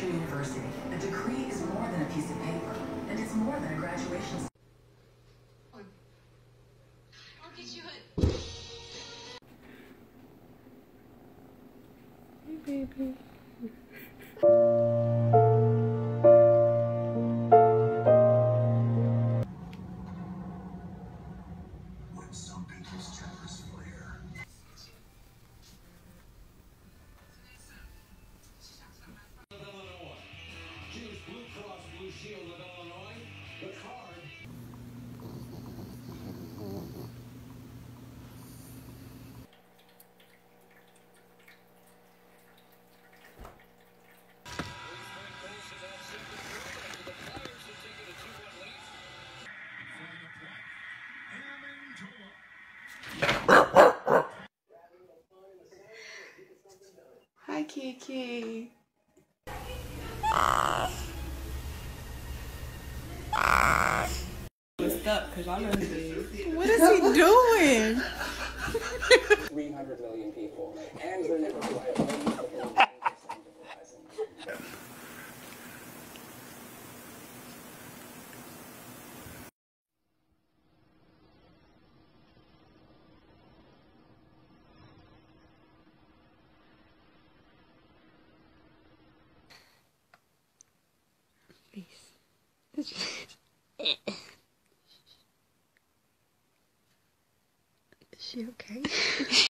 Lancaster University, a degree is more than a piece of paper, and it's more than a graduation. I'll get you a... Hey, baby. When some people's tempers flare. Illinois. Choose Blue Cross Blue Shield of Illinois. The card. Hi, Kiki. What's up? Because I know who it is. What is he doing? 300 million people, and they're able to have millions of people Is she okay?